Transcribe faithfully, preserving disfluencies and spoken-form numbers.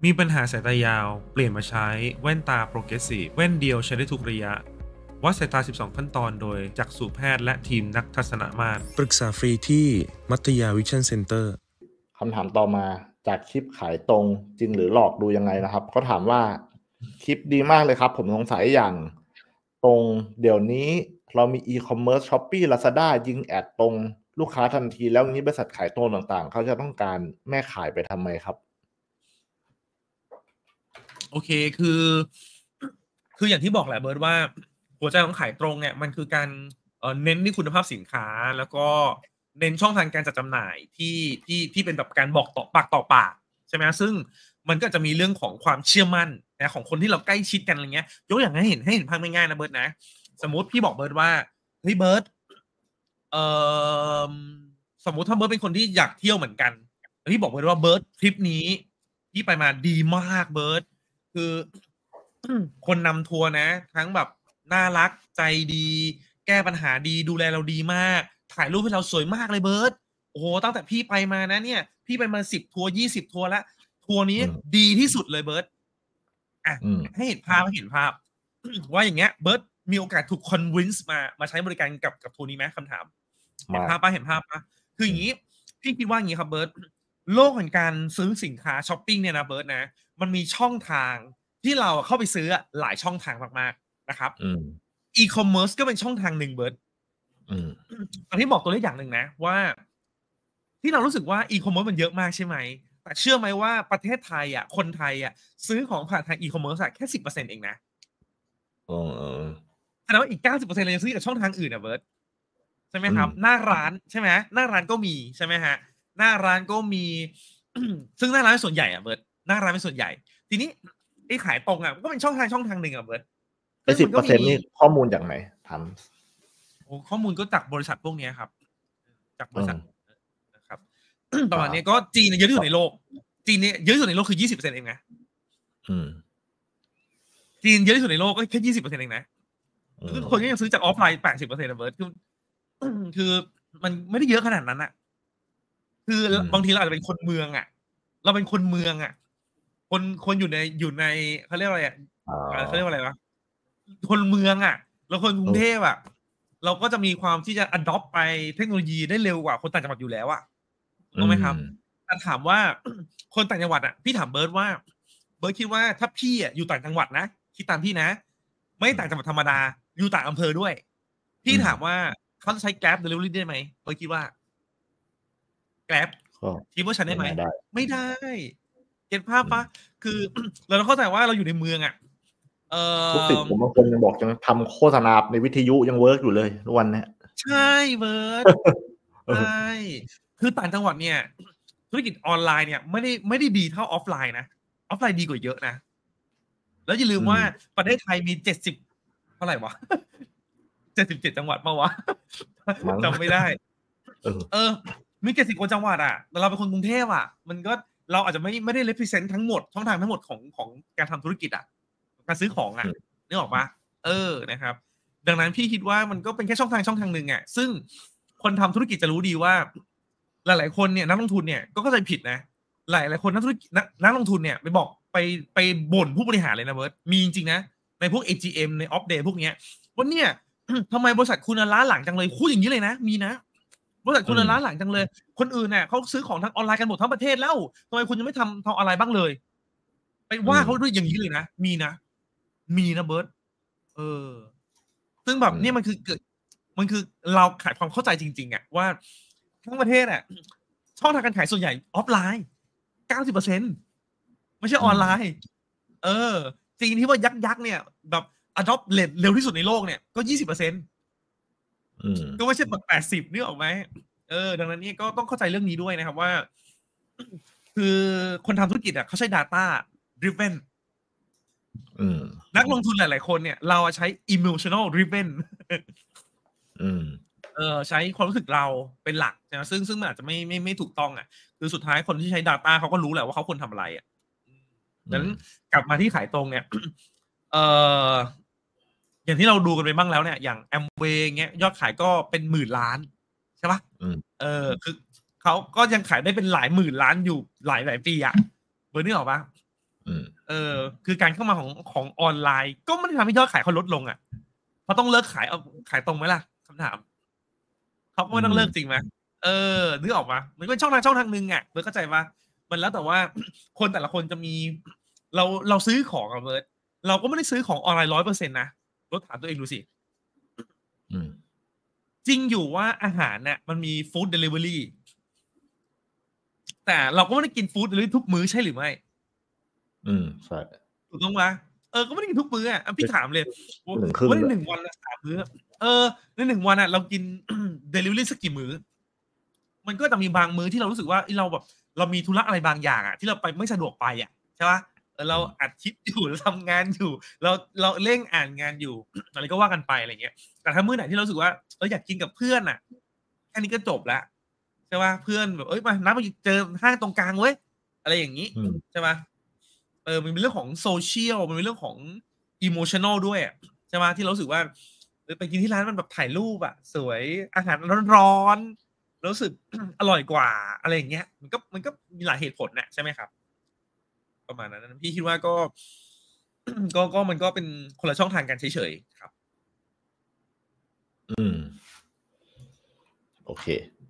มีปัญหาสายตายาวเปลี่ยนมาใช้แว่นตาโปรเกรสซีฟแว่นเดียวใช้ได้ทุกระยะวัดสายตาสิบสองขั้นตอนโดยจักษุแพทย์และทีมนักทัศนมาตรปรึกษาฟรีที่มัตยาวิชั่นเซ็นเตอร์คำถามต่อมาจากคลิปขายตรงจริงหรือหลอกดูยังไงนะครับเขาถามว่าคลิปดีมากเลยครับผมสงสัยอย่างตรงเดี๋ยวนี้เรามีอีคอมเมิร์ซ Shopee Lazada ยิงแอดตรงลูกค้าทันทีแล้วนี้บริษัทขายตรงต่างๆเขาจะต้องการแม่ขายไปทำไมครับโอเคคือคืออย่างที่บอกแหละเบิร์ดว่าหัวใจของขายตรงเนี่ยมันคือการเอ่อเน้นที่คุณภาพสินค้าแล้วก็เน้นช่องทางการจัดจำหน่ายที่ที่ที่เป็นแบบการบอกต่อปากต่อปากใช่ไหมซึ่งมันก็จะมีเรื่องของความเชื่อมั่นนะของคนที่เราใกล้ชิดกันอะไรเงี้ยยกอย่างให้เห็นให้เห็นภาพง่ายๆนะเบิร์ดนะสมมติพี่บอกเบิร์ดว่าเฮ้ยเบิร์ดเอ่อสมมติถ้าเบิร์ดเป็นคนที่อยากเที่ยวเหมือนกันพี่บอกเบิร์ดว่าเบิร์ดทริปนี้ที่ไปมาดีมากเบิร์ดคือ คนนำทัวร์นะทั้งแบบน่ารักใจดีแก้ปัญหาดีดูแลเราดีมากถ่ายรูปให้เราสวยมากเลยเบิร์ดโอ้โหตั้งแต่พี่ไปมานะเนี่ยพี่ไปมาสิบทัวร์ยี่สิบทัวร์แล้วทัวร์นี้ดีที่สุดเลยเบิร์ดอ่ะให้เห็นภาพให้เห็นภาพ ว่าอย่างเงี้ยเบิร์ดมีโอกาสถูกคอนวินส์มามาใช้บริการกับกับทัวร์นี้ไหมคำถามเห็นภาพปะเห็นภาพปะคืออย่างนี้พี่คิดว่าอย่างนี้ครับเบิร์ดโลกแห่งการซื้อสินค้าช้อปปิ้งเนี่ยนะเบิร์ดนะมันมีช่องทางที่เราเข้าไปซื้อหลายช่องทางมากๆนะครับอีคอมเมิร์ซก็เป็นช่องทางหนึ่งเบิร์ดตอนที่บอกตัวเลขอย่างหนึ่งนะว่าที่เรารู้สึกว่าอีคอมเมิร์ซมันเยอะมากใช่ไหมแต่เชื่อไหมว่าประเทศไทยอ่ะคนไทยอ่ะซื้อของผ่านทางอีคอมเมิร์ซแค่สิบเปอร์เซ็นต์เองนะอ๋อแสดงว่าอีกเก้าสิบเปอร์เซ็นต์เรายังซื้อจากช่องทางอื่นอ่ะเบิร์ดใช่ไหมครับหน้าร้านใช่ไหมหน้าร้านก็มีใช่ไหมฮะหน้าร้านก็มีซึ่งหน้าร้านเป็นส่วนใหญ่อ่ะเบิร์ดหน้าร้านเป็นส่วนใหญ่ทีนี้ไอ้ขายตรงอ่ะก็เป็นช่องทางช่องทางหนึ่งอ่ะเบิร์ดไอ้สิบเปอร์เซ็นต์นี่ข้อมูลจากไหนทำโอ้ข้อมูลก็จากบริษัทพวกนี้ครับจากบริษัทนะครับประมาณนี้ก็จีนเยอะที่สุดในโลกจีนเนี่ยเยอะที่สุดในโลกคือยี่สิบเปอร์เซ็นต์เองนะจีนเยอะที่สุดในโลกก็แค่ยี่สิบเปอร์เซ็นต์เองนะคือคนก็ยังซื้อจากออฟไลน์แปดสิบเปอร์เซ็นต์นะเบิร์ดคือคือมันไม่ได้เยอะขนาดนั้นอ่ะคือบางทีเราอาจจะเป็นคนเมืองอ่ะเราเป็นคนเมืองอ่ะคนคนอยู่ในอยู่ในเขาเรียกอะไรอ่ะเขาเรียกว่าอะไรวะคนเมืองอ่ะแล้วคนกรุงเทพอ่ะเราก็จะมีความที่จะ adopt ไปเทคโนโลยีได้เร็วกว่าคนต่างจังหวัดอยู่แล้วอ่ะถูกไหมครับแต่ถามว่าคนต่างจังหวัดอ่ะพี่ถามเบิร์ดว่าเบิร์ดคิดว่าถ้าพี่อ่ะอยู่ต่างจังหวัดนะคิดตามพี่นะไม่ต่างจังหวัดธรรมดาอยู่ต่างอำเภอด้วยพี่ถามว่าเขาจะใช้ Grab Delivery ได้ไหมเบิร์ดคิดว่า Grab คิดว่าฉันได้ไหมไม่ได้เก็ตภาพปะคือเราต้องเข้าใจว่าเราอยู่ในเมืองอ่ะเออลูกศิษย์ผมบางคนยังบอกยังทำโฆษณาในวิทยุยังเวิร์กอยู่เลยทุกวันนี้ใช่เวิร์กใช่คือต่างจังหวัดเนี่ยธุรกิจออนไลน์เนี่ยไม่ได้ไม่ได้ดีเท่าออฟไลน์นะออฟไลน์ดีกว่าเยอะนะแล้วอย่าลืมว่าประเทศไทยมีเจ็ดสิบเท่าไหร่วะเจ็ดสิบเจ็ดจังหวัดป่าววะจำไม่ได้เออมีเจ็ดสิบกว่าจังหวัดอ่ะแต่เราเป็นคนกรุงเทพอ่ะมันก็เราอาจจะไม่ไม่ได้ represent ทั้งหมดช่องทางทั้งหมดของของการทำธุรกิจอ่ะการซื้อของอ่ะนึกออกปะเออนะครับดังนั้นพี่คิดว่ามันก็เป็นแค่ช่องทางช่องทางหนึ่งอ่ะซึ่งคนทำธุรกิจจะรู้ดีว่าหลายๆคนเนี่ยนักลงทุนเนี่ยก็เข้าใจผิดนะหลายๆคนนักธุรกิจนักลงทุนเนี่ยไปบอกไปไปบ่นผู้บริหารเลยนะเบิร์ตมีจริงๆนะในพวก เอ จี เอ็ม ใน Off Day พวกเนี้ยว่าเนี่ยทำไมบริษัทคุณล้าหลังจังเลยพูดอย่างนี้เลยนะมีนะบริษัทคุณล้าหลังจังเลยคนอื่นเนี่ยเขาซื้อของทางออนไลน์กันหมดทั้งประเทศแล้วทำไมคุณยังไม่ทำทำอะไรบ้างเลยไปว่าเขาด้วยอย่างนี้เลยนะมีนะมีนะเบิร์ตเออซึ่งแบบนี่มันคือเกิดมันคือเราขายความเข้าใจจริงๆอ่ะว่าทั้งประเทศอ่ะช่องทางการขายส่วนใหญ่ออฟไลน์ เก้าสิบเปอร์เซ็นต์ ไม่ใช่ออนไลน์เออจริงที่ว่ายักยักเนี่ยแบบ adopt เร็วที่สุดในโลกเนี่ยก็ ยี่สิบเปอร์เซ็นต์ อืมก็ไม่ใช่แบบแปดสิบนึกออกไหมเออดังนั้นนี่ก็ต้องเข้าใจเรื่องนี้ด้วยนะครับว่าคือคนทำธุรกิจอ่ะเขาใช้ data drivenนักลงทุนหลายๆคนเนี่ยเราใช้ emotional driven เออใช้ความรู้สึกเราเป็นหลักนะซึ่งซึ่งมันอาจจะไม่ไม่ไม่ถูกต้องอ่ะคือสุดท้ายคนที่ใช้ data เขาก็รู้แหละว่าเขาควรทำอะไรอ่ะดังนั้นกลับมาที่ขายตรงเนี่ยเอออย่างที่เราดูกันไปบ้างแล้วเนี่ยอย่าง Amway เงี้ยยอดขายก็เป็นหมื่นล้านใช่ปะเออคือเขาก็ยังขายได้เป็นหลายหมื่นล้านอยู่หลายหลายปีอ่ะเบอร์นึกออกปะอืมเออ คือการเข้ามาของของออนไลน์ ก็ไม่ได้ทำให้ยอดขายเขาลดลงอ่ะเขาต้องเลิกขายเอาขายตรงไหมล่ะคำถามเขาก็ไม่ต้องเลิกจริงไหมเออนึกออกปะมันเป็นช่องทางช่องทางหนึ่งอ่ะเบิร์ดเข้าใจปะมันแล้วแต่ว่า คนแต่ละคนจะมี เราเราซื้อของอะเบิร์ดเราก็ไม่ได้ซื้อของออนไลน์ร้อยเปอร์เซ็นต์นะรถถามตัวเองดูสิอืมจริงอยู่ว่าอาหารเนี่ยมันมีฟู้ดเดลิเวอรี่แต่เราก็ไม่ได้กินฟู้ดเดลิเวอรี่ทุกมื้อใช่หรือไม่อืมใช่ถูกต้องปะเออก็ไม่ได้กินทุกมื้ออ่ะอ่ะพี่ถามเลยหนึ่งครึ่งว่าในเลยหนึ่งวันละสามมื้อเออในหนึ่งวันอ่ะเรากิน เดลิเวอรี่สักกี่มื้อมันก็จะมีบางมื้อที่เรารู้สึกว่าเอ้ยเราแบบเรามีธุระอะไรบางอย่างอ่ะที่เราไปไม่สะดวกไปอ่ะใช่ปะเออเราอัดคลิปอยู่ เราทำงานอยู่ เราเราเร่งอ่านงานอยู่ อะไรก็ว่ากันไปอะไรเงี้ยแต่ถ้ามื้อไหนที่เรารู้สึกว่าเอออยากกินกับเพื่อนอ่ะแค่นี้ก็จบละใช่ปะเพื่อนแบบเอ้ยมานัดมาเจอห้างตรงกลางเว้ยอะไรอย่างนี้อืมใช่ปะเออมันเป็นเรื่องของโซเชียลมันเป็นเรื่องของอิโมชัน a ลด้วยอะใช่ไหมที่เรารู้สึกว่าเออไปกินที่ร้านมันแบบถ่ายรูปอะสวยอาหารร้อนๆรู้สึก อร่อยกว่าอะไรอย่างเงี้ยมันก็มันก็มีหลายเหตุผลนะใช่ไหมครับ ประมาณนั้นพี่คิดว่าก็ ก็ก็มันก็เป็นคนละช่องทางกันเฉยๆครับอืมโอเค